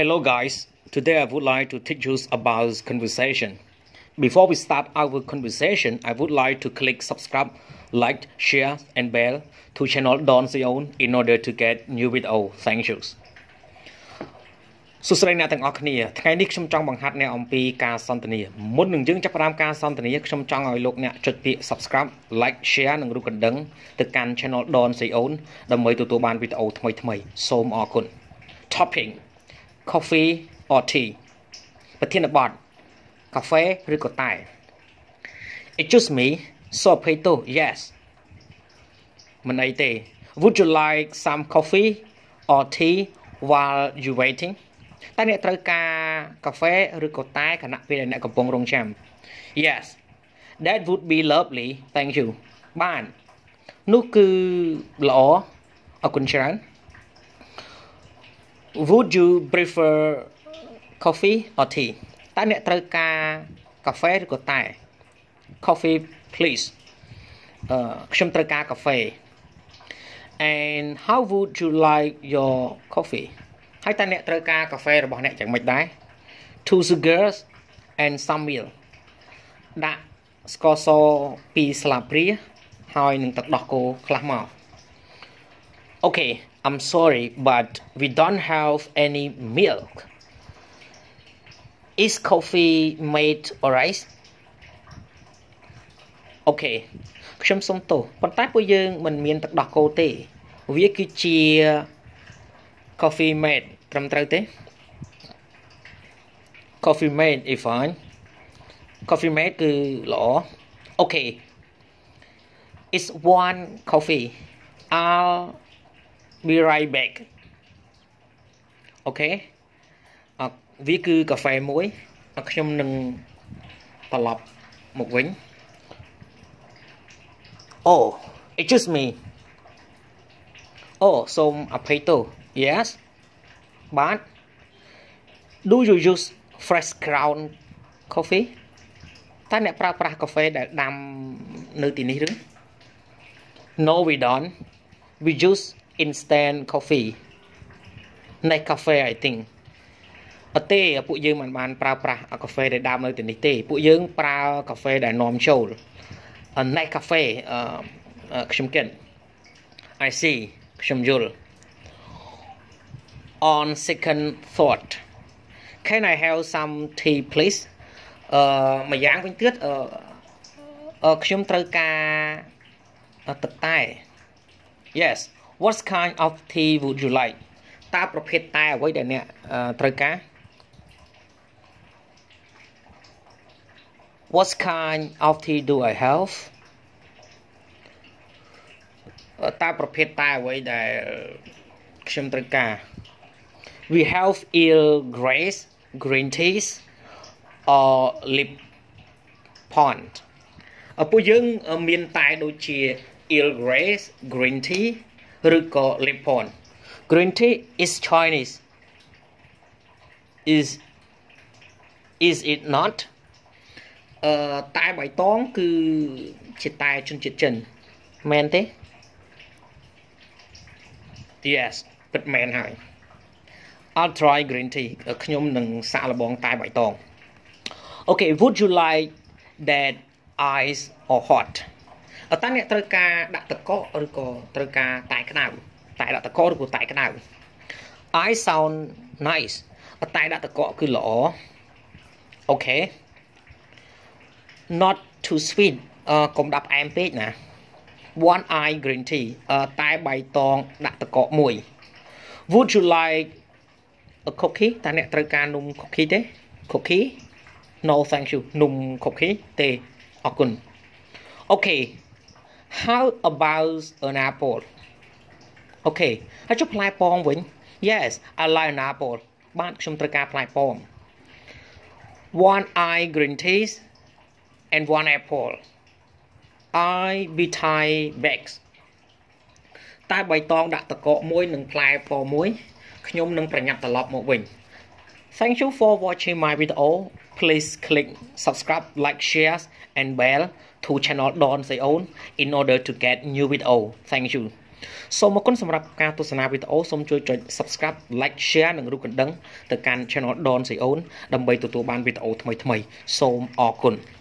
Hello guys, today I would like to teach you about conversation. Before we start our conversation, I would like to click subscribe, like, share and bell to channel Don Sion in order to get new video. Thank you. សួស្តីអ្នកទាំងអស់គ្នាថ្ងៃនេះខ្ញុំចង់បង្ហាត់អ្នកអំពីការសន្ទនាមុននឹងយើងចាប់ផ្ដើមការសន្ទនាខ្ញុំចង់ឲ្យលោកអ្នកចុចពាក្យ subscribe like share និងរូបកណ្ដឹងទៅកាន់ channel Don Sion ដើម្បីទទួលបានវីដេអូថ្មីៗសូមអរគុណ Topic Coffee or tea ប្រធានបទកាហ្វេឬក៏តែ Excuse me Sorbetto yes មិនអីទេ Would you like some coffee or tea while you waiting តើអ្នកត្រូវការកាហ្វេឬក៏តែខណៈពេលដែលអ្នកកំពុងរង់ចាំ Yes that would be lovely thank you បាននោះគឺល្អអរគុណច្រើន Would you prefer coffee or tea តើអ្នកត្រូវការកាហ្វេឬក៏តែ Coffee please ខ្ញុំត្រូវការកាហ្វេ And how would you like your coffee ហើយតើអ្នកត្រូវការកាហ្វេរបស់អ្នកយ៉ាងម៉េចដែរ Two sugars and some milk ដាក់ស្ករស2ស្លាបព្រាហើយនឹងទឹកដោះគោខ្លះមក Okay I'm sorry but we don't have any milk Is coffee made or ice Okay ខ្ញុំសុំទោសប៉ុន្តែពួកយើងមិនមានទឹកដោះគោទេវាគឺជា coffee made ត្រឹមត្រូវទេ coffee made is fine coffee made គឺល្អ Okay it's one coffee I'll be right back Okay វាគឺកាហ្វេមួយខ្ញុំនឹងត្រឡប់មកវិញ Oh excuse me Oh some potato Yes But Do you use fresh ground coffee តើអ្នកប្រើប្រាស់កាហ្វេដែលដាំនៅទីនេះឬ No we don't We use instant coffee Nescafe I think អត់ទេពួកយើងមិនបានប្រើប្រាស់កាហ្វេដែលដាំនៅទីនេះទេពួកយើងប្រើកាហ្វេដែលនាំចូល Nescafe ខ្ញុំគិត I see ខ្ញុំយល់ On second thought Can I have some tea please មួយយ៉ាងវិញទៀតខ្ញុំត្រូវការទឹកតែ Yes What kind of tea would you like តើប្រភេទតែអ្វីដែលអ្នកត្រូវការ What kind of tea do I have តើប្រភេទតែអ្វីដែលខ្ញុំត្រូវការ We have Earl Grey green teas or lip pond ពួកយើងមានតែដូចជា Earl Grey green tea ឬក៏ lip pond Green tea is Chinese Is it not តែបៃតងគឺជាតែជនជាតិចិនមែនទេ Yes ពិតមែនហើយ I'll try green tea ខ្ញុំនឹងសាកល្បងតែបៃតង Okay would you like that ice or hot តើអ្នកត្រូវការដាក់ទឹកកកឬក៏ត្រូវការតែក្តៅតែដាក់ទឹកកកឬក៏តែក្តៅ I sound nice តែដាក់ទឹកកកគឺល្អ Okay Not too sweet កុំដាក់ផ្អែមពេកណា One eye green tea តែបៃតងដាក់ទឹកកកមួយ Would you like a cookie តើអ្នកត្រូវការនំ cookie ទេ Cookie No thank you នំ cookie ទេអរគុណ Okay How about an apple Okay ហើយចុះផ្លែប៉ោមវិញ Yes I like an apple បាទខ្ញុំត្រូវការផ្លែប៉ោម One eye green tea and one apple I be Thai bags តែបៃតងដាក់ទឹកកកមួយនិងផ្លែប៉ោមមួយខ្ញុំនឹងប្រញាប់ត្រឡប់មកវិញ Thank you for watching my video please click subscribe like share and bell to channel Don Sion in order to get new video thank you សូមអរគុណសម្រាប់ការទស្សនាវីដេអូសូមជួយចុច Subscribe Like Share និងរូបកណ្ដឹងទៅកាន់ Channel Don Sion ដើម្បីទទួលបានវីដេអូថ្មីៗសូមអរគុណ